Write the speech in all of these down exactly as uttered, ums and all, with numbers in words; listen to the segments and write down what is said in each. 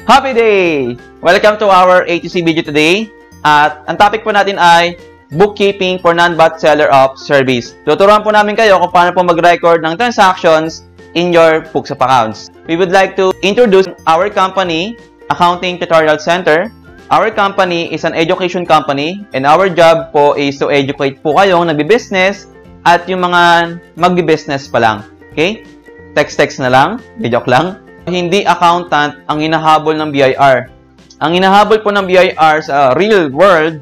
Happy day! Welcome to our A T C video today. At ang topic po natin ay bookkeeping for non-V A T seller of service. Tuturuan po namin kayo kung paano po mag-record ng transactions in your books of accounts. We would like to introduce our company, Accounting Tutorial Center. Our company is an education company and our job po is to educate po kayong nagbi-business at yung mga magbi-business pa lang. Okay? Text-text na lang. Joke lang. Hindi accountant ang hinahabol ng B I R. Ang hinahabol po ng B I R sa real world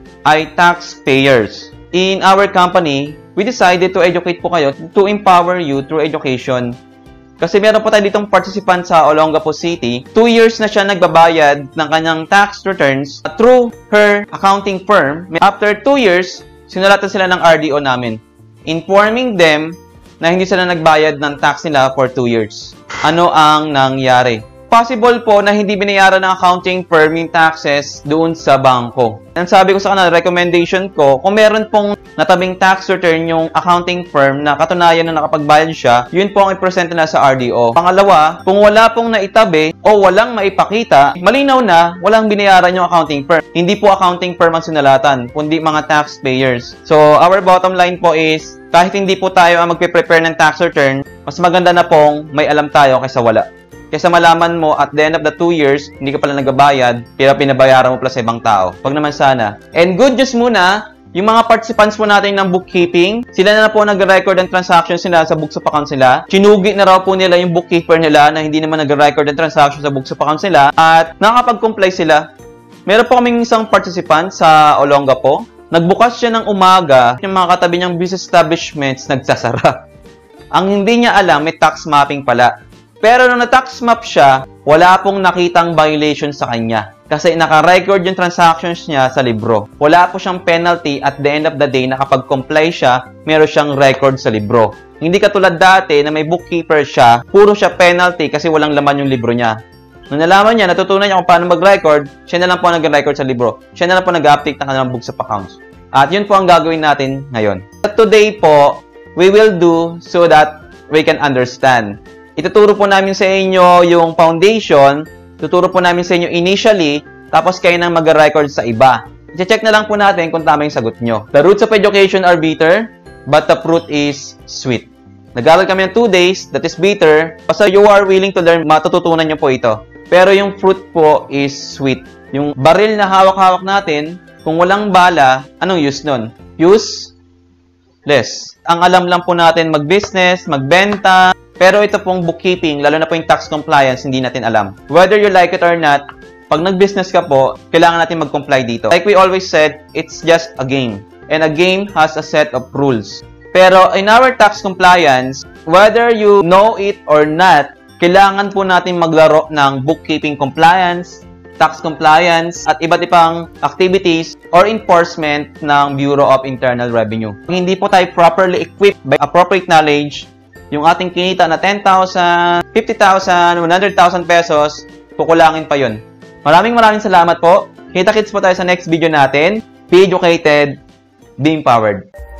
ay taxpayers. In our company, we decided to educate po kayo to empower you through education. Kasi meron po tayo ditong participant sa Olongapo City. Two years na siya nagbabayad ng kanyang tax returns through her accounting firm. After two years, sinulatan sila ng R D O namin, informing them na hindi sila nagbayad ng tax nila for two years. Ano ang nangyari? Possible po na hindi binayaran ng accounting firm yung taxes doon sa bangko. Ang sabi ko sa kanila, recommendation ko, kung meron pong natabing tax return yung accounting firm na katunayan na nakapagbayad siya, yun po ang i-present na sa R D O. Pangalawa, kung wala pong naitabi o walang maipakita, malinaw na walang binayaran yung accounting firm. Hindi po accounting firm ang sinalatan, kundi mga taxpayers. So, our bottom line po is, kahit hindi po tayo ang magpe-prepare ng tax return, mas maganda na pong may alam tayo kaysa wala. Kaysa malaman mo at the end of the two years, hindi ka pala nagbabayad, kaya pinabayaran mo pala sa ibang tao. Wag naman sana. And good news muna, yung mga participants po natin ng bookkeeping, sila na, na po nag-record ng transactions nila sa books of accounts nila. Chinugi na raw po nila yung bookkeeper nila na hindi naman nag-record ng transactions sa books of accounts nila at nakakapag-comply sila. Meron po kaming isang participant sa Olongapo. Nagbukas siya ng umaga, yung mga katabi niyang business establishments nagsasara. Ang hindi niya alam, may tax mapping pala. Pero nung na-tax map siya, wala pong nakitang violation sa kanya. Kasi naka-record yung transactions niya sa libro. Wala po siyang penalty at the end of the day, nakapag-comply siya, meron siyang record sa libro. Hindi katulad dati na may bookkeeper siya, puro siya penalty kasi walang laman yung libro niya. Nung nalaman niya, natutunan niya kung paano mag-record, siya na lang po nag-record sa libro. Siya na lang po nag-update ng kanilang books of accounts. At yun po ang gagawin natin ngayon. Today po, we will do so that we can understand. Ituturo po namin sa inyo yung foundation, tuturo po namin sa inyo initially, tapos kayo nang mag-record sa iba. I-check na lang po natin kung tama yung sagot nyo. The roots of education are bitter, but the fruit is sweet. Nag-aral kami ng two days, that is bitter. Basta you are willing to learn, matututunan nyo po ito. Pero yung fruit po is sweet. Yung baril na hawak-hawak natin, kung walang bala, anong use nun? Useless. Ang alam lang po natin mag-business, magbenta, pero ito pong bookkeeping, lalo na po yung tax compliance, hindi natin alam. Whether you like it or not, pag nag-business ka po, kailangan natin mag-comply dito. Like we always said, it's just a game. And a game has a set of rules. Pero in our tax compliance, whether you know it or not, kailangan po natin maglaro ng bookkeeping compliance, tax compliance, at iba't ibang activities or enforcement ng Bureau of Internal Revenue. Kung hindi po tayo properly equipped by appropriate knowledge, yung ating kinita na ten thousand, fifty thousand, one hundred thousand pesos, kukulangin pa yun. Maraming maraming salamat po. Kita-kits po tayo sa next video natin. Be educated, be empowered.